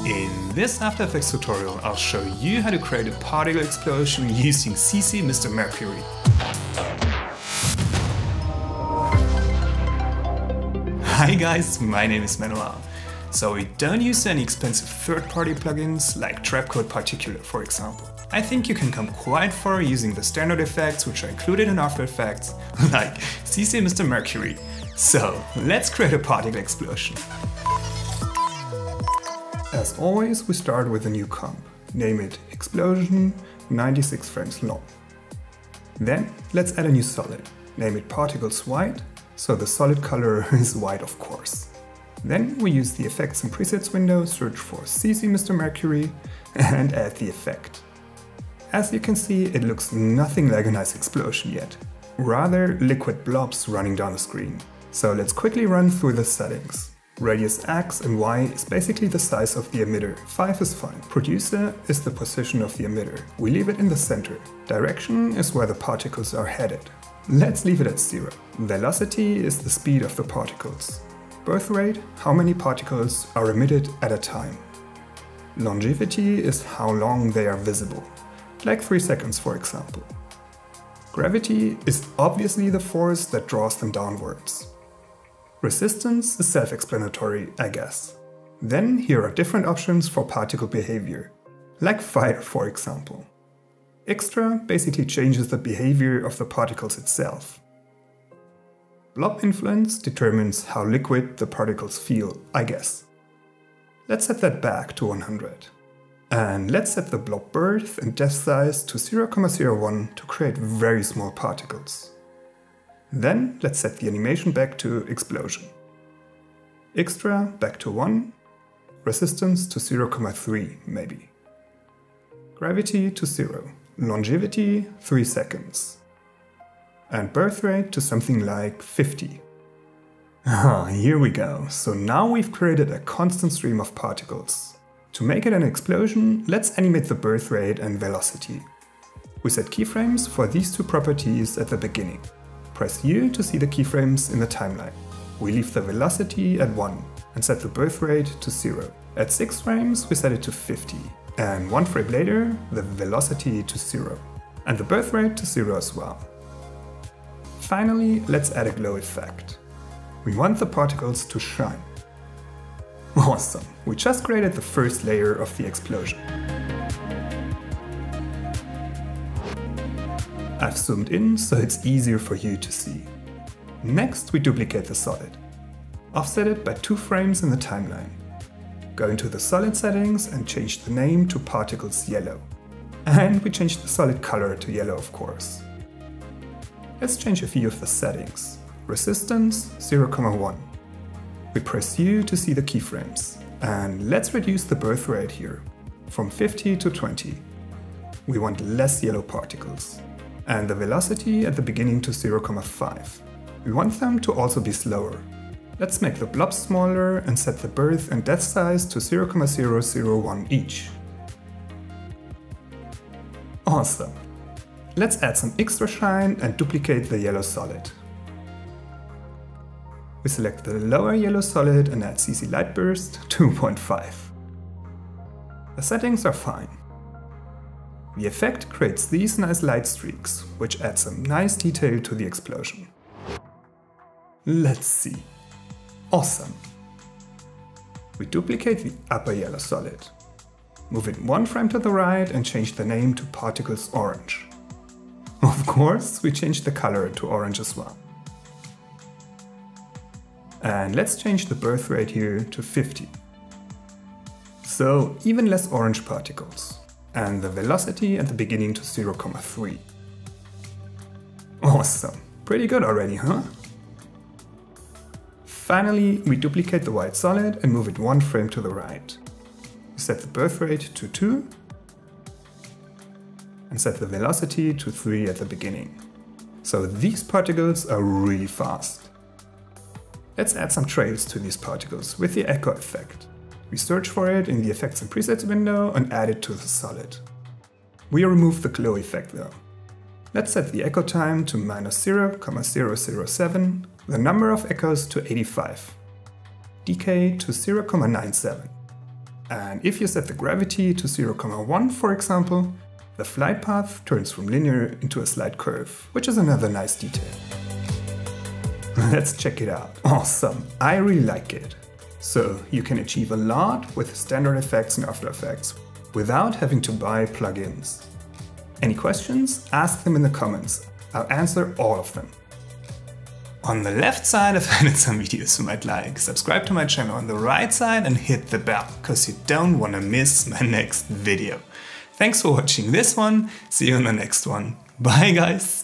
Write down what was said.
In this After Effects tutorial, I'll show you how to create a particle explosion using CC Mr Mercury. Hi guys, my name is Manuel. So we don't use any expensive third-party plugins like Trapcode Particular, for example. I think you can come quite far using the standard effects which are included in After Effects, like CC Mr Mercury. So let's create a particle explosion. As always, we start with a new comp. Name it Explosion 96 frames long. Then let's add a new solid. Name it Particles White, so the solid color is white of course. Then we use the Effects and Presets window, search for CC Mr Mercury and add the effect. As you can see, it looks nothing like a nice explosion yet. Rather liquid blobs running down the screen. So let's quickly run through the settings. Radius X and Y is basically the size of the emitter. 5 is fine. Producer is the position of the emitter. We leave it in the center. Direction is where the particles are headed. Let's leave it at 0. Velocity is the speed of the particles. Birth rate, how many particles are emitted at a time. Longevity is how long they are visible, like 3 seconds for example. Gravity is obviously the force that draws them downwards. Resistance is self-explanatory, I guess. Then here are different options for particle behavior, like fire for example. Extra basically changes the behavior of the particles itself. Blob influence determines how liquid the particles feel, I guess. Let's set that back to 100. And let's set the blob birth and death size to 0,01 to create very small particles. Then let's set the animation back to explosion. Extra back to 1, resistance to 0,3 maybe. Gravity to 0, longevity 3 seconds. And birth rate to something like 50. Here we go. So now we've created a constant stream of particles. To make it an explosion, let's animate the birth rate and velocity. We set keyframes for these two properties at the beginning. Press U to see the keyframes in the timeline. We leave the velocity at 1 and set the birth rate to 0. At 6 frames we set it to 50 and 1 frame later the velocity to 0 and the birth rate to 0 as well. Finally, let's add a glow effect. We want the particles to shine. Awesome! We just created the first layer of the explosion. I've zoomed in so it's easier for you to see. Next we duplicate the solid. Offset it by 2 frames in the timeline. Go into the solid settings and change the name to Particles Yellow. And we change the solid color to yellow of course. Let's change a few of the settings. Resistance 0,1. We press U to see the keyframes. And let's reduce the birth rate here, from 50 to 20. We want less yellow particles. And the velocity at the beginning to 0,5. We want them to also be slower. Let's make the blobs smaller and set the birth and death size to 0,001 each. Awesome! Let's add some extra shine and duplicate the yellow solid. We select the lower yellow solid and add CC Light Burst 2.5. The settings are fine. The effect creates these nice light streaks, which add some nice detail to the explosion. Let's see. Awesome! We duplicate the upper yellow solid. Move it 1 frame to the right and change the name to Particles Orange. Of course, we change the color to orange as well. And let's change the birth rate here to 50. So even less orange particles. And the velocity at the beginning to 0,3. Awesome! Pretty good already, huh? Finally, we duplicate the white solid and move it 1 frame to the right. We set the birth rate to 2 and set the velocity to 3 at the beginning. So these particles are really fast. Let's add some trails to these particles with the echo effect. We search for it in the Effects and Presets window and add it to the solid. We remove the glow effect though. Let's set the echo time to -0,007, the number of echoes to 85, decay to 0,97, And if you set the gravity to 0,1 for example, the flight path turns from linear into a slight curve, which is another nice detail. Let's check it out. Awesome, I really like it. So you can achieve a lot with standard effects in After Effects without having to buy plugins. Any questions? Ask them in the comments. I'll answer all of them. On the left side I've added some videos you might like. Subscribe to my channel on the right side and hit the bell, cause you don't wanna miss my next video. Thanks for watching this one, see you in the next one. Bye guys!